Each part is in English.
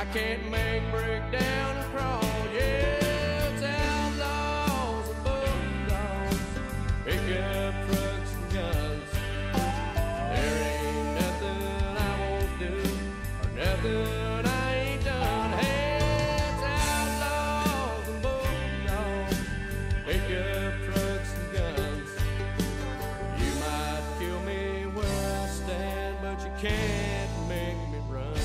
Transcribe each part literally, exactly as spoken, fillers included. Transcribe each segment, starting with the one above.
I can't make break down and crawl. Yeah, it's outlaws and bulldogs, pickup trucks and guns. There ain't nothing I won't do, or nothing I ain't done. Hey, it's outlaws and bulldogs, pickup trucks and guns. You might kill me where I stand, but you can't make me run.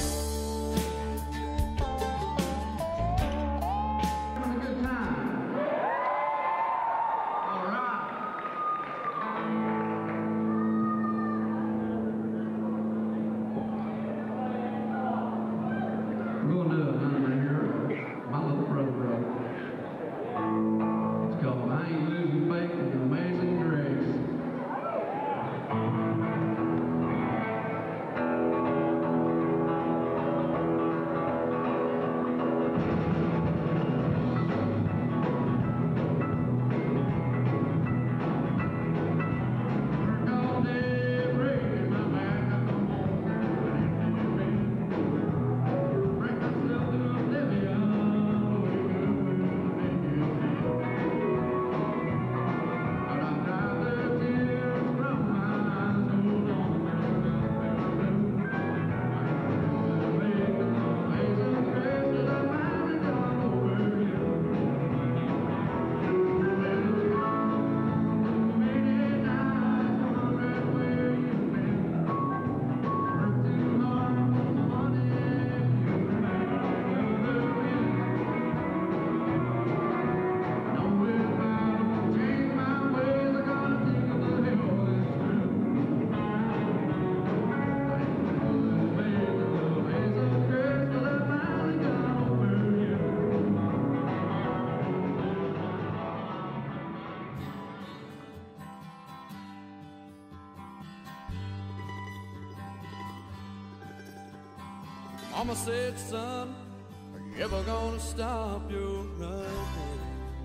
Mama said, son, are you ever gonna stop your running?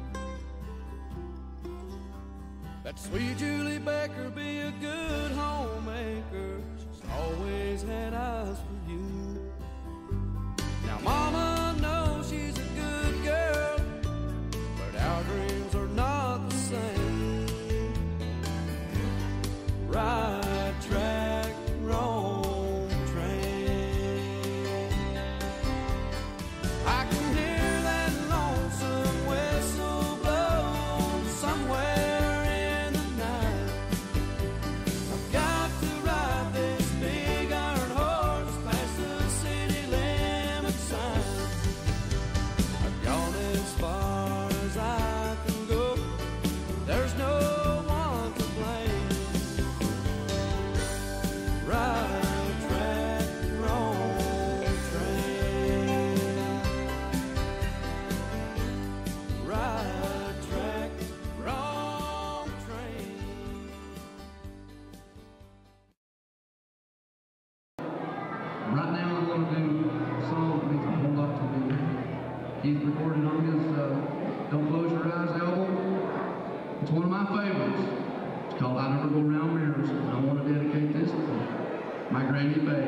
That sweet Julie Becker be a good homemaker. She's always had eyes for you. Now Mama knows she's a good girl, but our dreams are not the same. Right track, wrong. Right now I'm going to do a song that means a whole lot to me. He's recorded on his uh, Don't Close Your Eyes album. It's one of my favorites. It's called I Never Go Round Mirrors. And I want to dedicate this to my Granny Bay.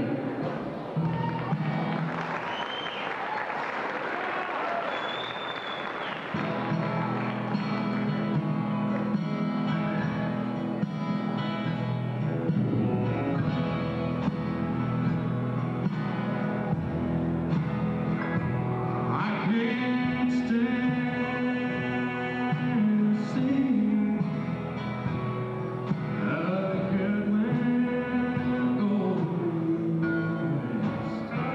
Good man, go west.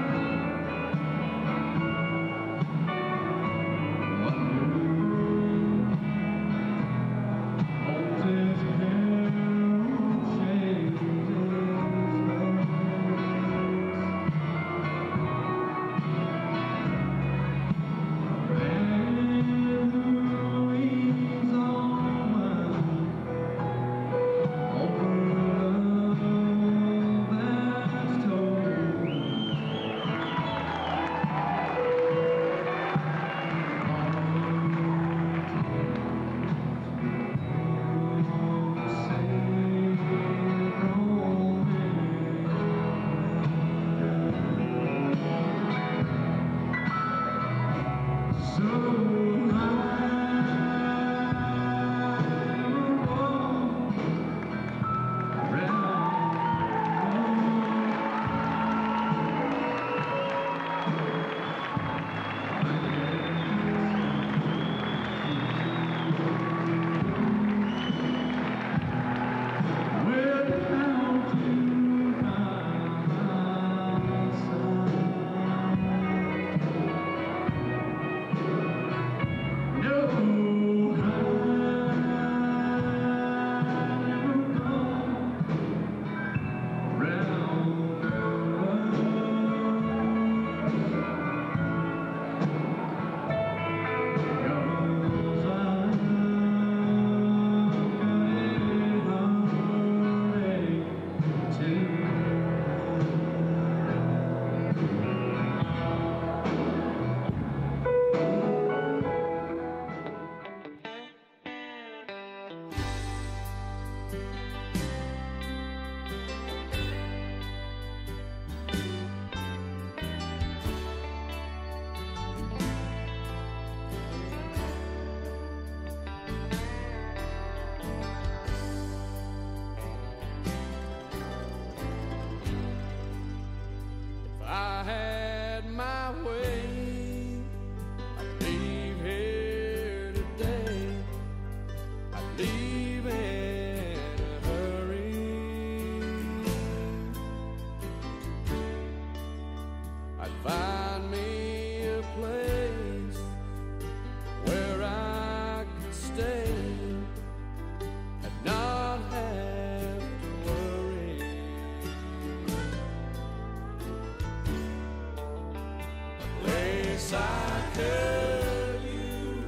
tell you,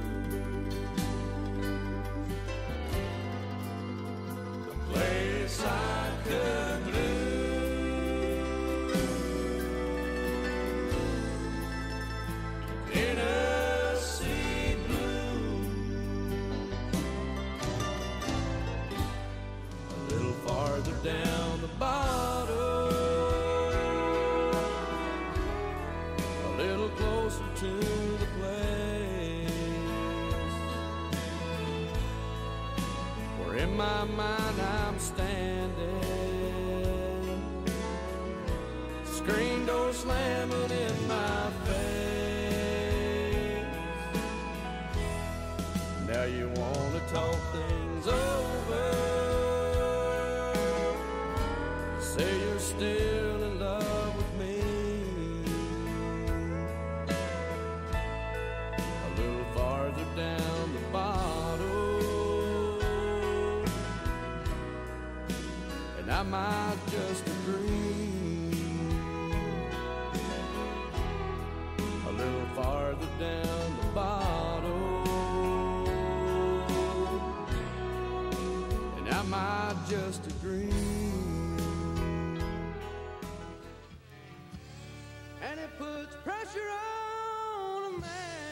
a place I could lose, Tennessee blue. A little farther down the bottom, a little closer to the place where in my mind I'm standing, screen door slamming in my face. Now you wanna talk things over, say you're still in love with me. A little farther down the bottle, and I might just agree. A little farther down the bottle, and I might just agree. And it puts pressure on a man